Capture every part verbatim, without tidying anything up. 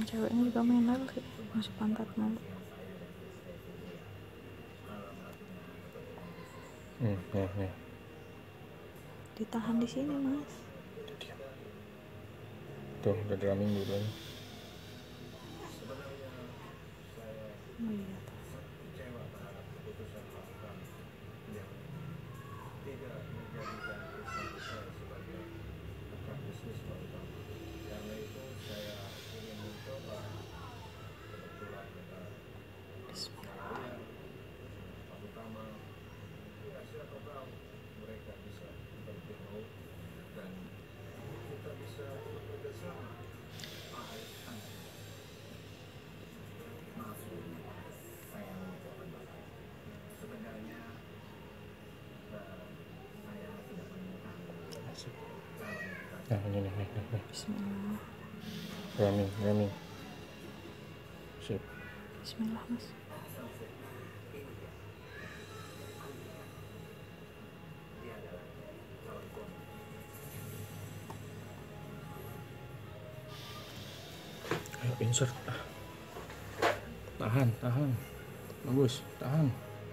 ceweknya juga menor sih, masih pantat mulu. Hmm, nih, nih. Ditahan di sini mas. Tuh udah drumming dulu. Oh iya tuh. Nah ini nih, nih, nih. Bismillah. Drumming, drumming. Sip. Bismillah mas. Ayo insert. Tahan, tahan. Bagus, tahan.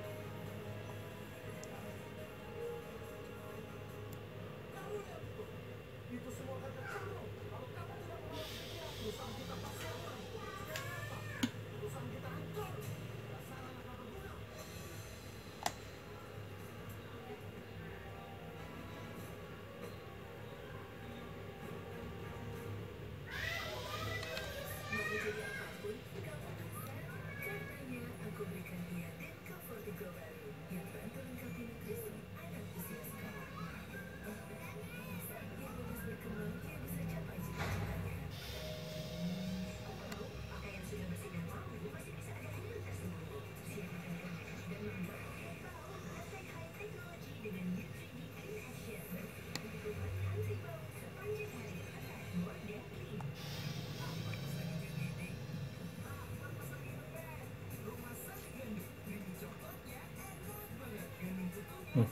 Hmm.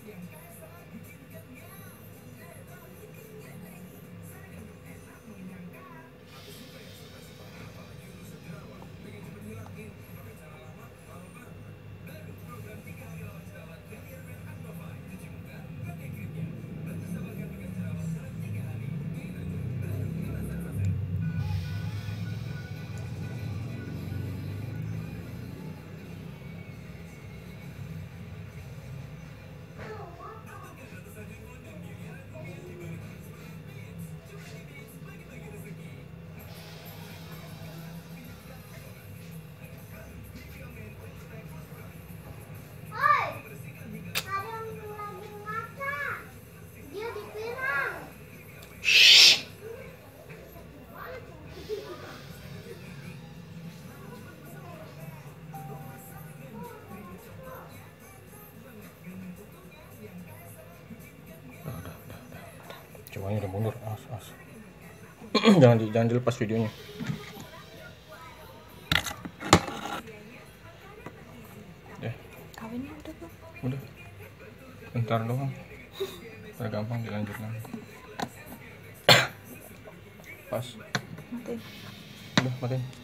Cowoknya udah mundur, as, as. jangan di, jangan dilepas videonya. Ya. Kawinnya udah tuh. Udah. Bentar doang. Udah gampang dilanjutkan. Pas. Mati. Udah, matiin.